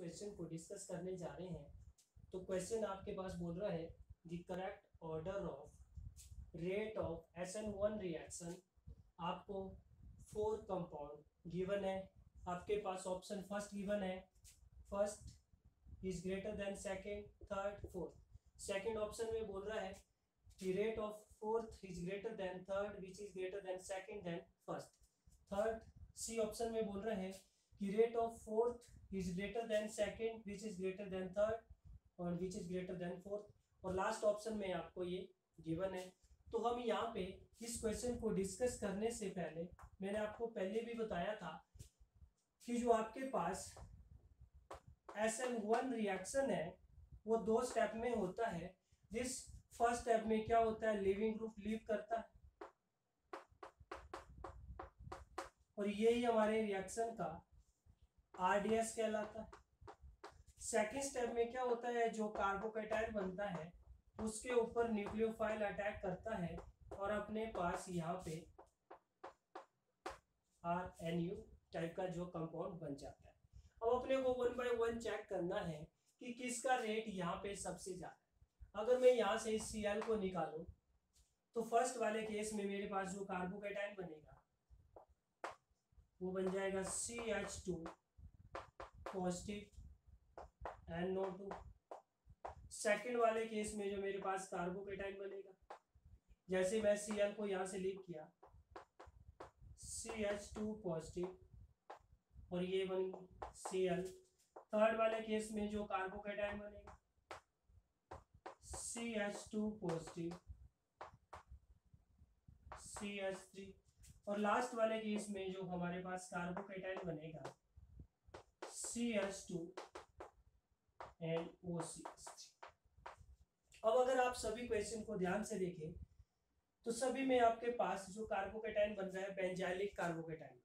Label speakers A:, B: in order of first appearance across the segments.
A: Question को discuss करने जा रहे हैं। तो क्वेश्चन आपके पास बोल रहा है the correct order of rate of SN1 reaction. आपको 4 कंपाउंड गिवन है, आपके पास ऑप्शन फर्स्ट गिवन है, first is greater than second, third, fourth. Second option में बोल रहा है कि rate of fourth is greater than third which is greater than second than first. Third C option में बोल रहे हैं कि rate of fourth is greater than second which is greater than third और which is greater than fourth. और last option में आपको ये गिवन है। तो हम यहाँ पे इस क्वेश्चन को डिस्कस करने से पहले मैंने आपको पहले भी बताया था कि जो आपके पास SN1 रिएक्शन है वो 2 स्टेप में होता है। जिस फर्स्ट स्टेप में क्या होता है, लिविंग ग्रुप लीव करता है और यही हमारे रिएक्शन का RDS कहलाता है। सेकेंड स्टेप में क्या होता है, जो कार्बोकेटाइन बनता है उसके ऊपर न्यूक्लियोफाइल अटैक करता है और अपने पास यहाँ पे RNU टाइप का जो कंपाउंड बन जाता है। अब अपने को 1 बाय 1 चेक करना है कि किसका रेट यहाँ पे सबसे ज्यादा है। अगर मैं यहाँ से इस Cl को निकालूं तो फर्स्ट वाले केस में मेरे पास जो कार्बोकेटाइन बनेगा वो बन जाएगा CH2 पॉजिटिव NO2। सेकेंड वाले केस में जो मेरे पास कार्बोकेटाइन बनेगा, जैसे मैं Cl को यहाँ से लीव किया CH2 पॉजिटिव और ये बन Cl। थर्ड वाले केस में जो कार्बोकेटाइन बनेगा CH2 पॉजिटिव CH3 और लास्ट वाले केस में जो हमारे पास कार्बोकेटाइन बनेगा CH2 एंड OCH3। अब अगर आप सभी क्वेश्चन को ध्यान से देखें तो सभी में आपके पास जो कार्बोकेटाइन बन रहा है बेंजाइलिक कार्बोकेटाइन।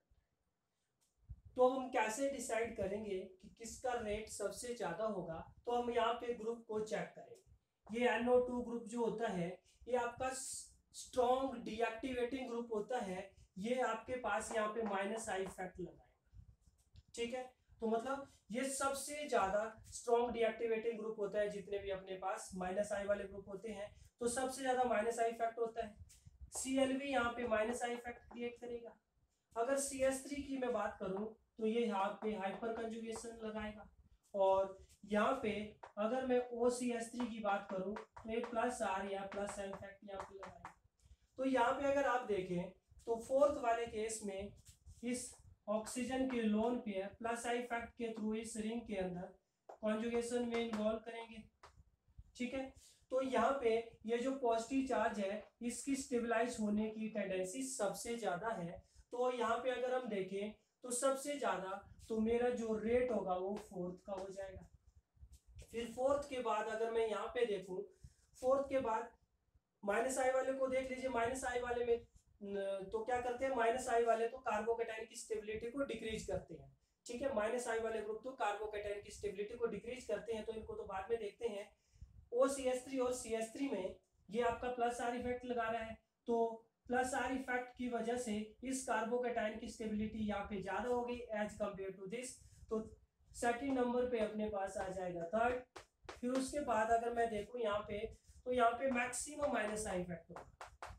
A: तो हम कैसे डिसाइड करेंगे कि किसका रेट सबसे ज्यादा होगा, तो हम यहाँ पे ग्रुप को चेक करेंगे। ये NO2 ग्रुप जो होता है ये आपका स्ट्रॉन्ग डीएक्टिवेटिंग ग्रुप होता है। ये आपके पास यहाँ पे -I इफेक्ट लगाएगा, ठीक है। तो मतलब ये सबसे ज्यादा स्ट्रॉन्ग डीएक्टिवेटिंग ग्रुप होता है। जितने भी अपने पास -I वाले ग्रुप होते हैं तो सबसे ज्यादा -I इफेक्ट होता है। Cl भी यहाँ पे -I इफेक्ट क्रिएट करेगा। अगर CH3 की मैं बात करूं तो ये यहाँ पे हाइपर कंजुगेशन लगाएगा और यहाँ पे अगर मैं OCH3 की बात करूं तो ये +R या +M इफेक्ट यहाँ पे लगाएगा। तो यहाँ पे अगर आप देखें तो फोर्थ वाले केस में इस ऑक्सीजन के लोन पेयर +I इफेक्ट के थ्रू इस रिंग के अंदर कॉन्जुगेशन में इन्वॉल्व करेंगे, ठीक है। तो यहाँ पे ये जो पॉजिटिव चार्ज है इसकी स्टेबलाइज होने की टेंडेंसी सबसे ज्यादा है। तो यहाँ पे अगर हम देखें तो सबसे ज्यादा तो मेरा जो रेट होगा वो फोर्थ का हो जाएगा। फिर फोर्थ के बाद अगर मैं यहाँ पे देखूं, फोर्थ के बाद -I वाले को देख लीजिए। -I वाले में तो क्या करते हैं, -I वाले तो कार्बोकेटाइन की स्टेबिलिटी को डिक्रीज करते हैं, ठीक है। -I वाले ग्रुप तो कार्बोकेटाइन की स्टेबिलिटी को डिक्रीज करते हैं, तो इनको तो बाद में देखते हैं। OCH3 और CH3 में ये आपका +R इफेक्ट लगा रहा है, तो +R इफेक्ट की वजह से इस कार्बोकेटाइन की स्टेबिलिटी यहाँ पे ज्यादा होगी एज कंपेयर टू दिस। तो सेकंड नंबर पे अपने पास आ जाएगा थर्ड। फिर उसके बाद अगर मैं देखूं यहाँ पे तो यहाँ पे मैक्सिमम -I इफेक्ट होगा,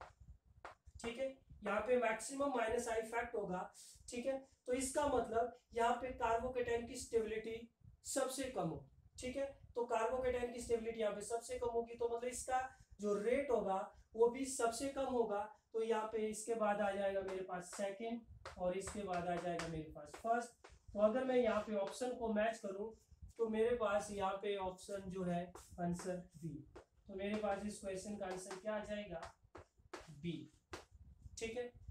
A: ठीक है। यहाँ पे मैक्सिमम -I इफेक्ट होगा, ठीक है। तो इसका मतलब यहाँ पे कार्बोकेटाइन की स्टेबिलिटी सबसे कम होगी, ठीक है। तो कार्बोकेटाइन की स्टेबिलिटी यहाँ पे सबसे कम होगी, तो मतलब इसका जो रेट होगा वो भी सबसे कम होगा। तो यहाँ पे इसके बाद आ जाएगा मेरे पास सेकेंड और इसके बाद आ जाएगा मेरे पास फर्स्ट। तो अगर मैं यहाँ पे ऑप्शन को मैच करूं तो मेरे पास यहाँ पे ऑप्शन जो है आंसर बी। तो मेरे पास इस क्वेश्चन का आंसर क्या आ जाएगा, बी, ठीक है।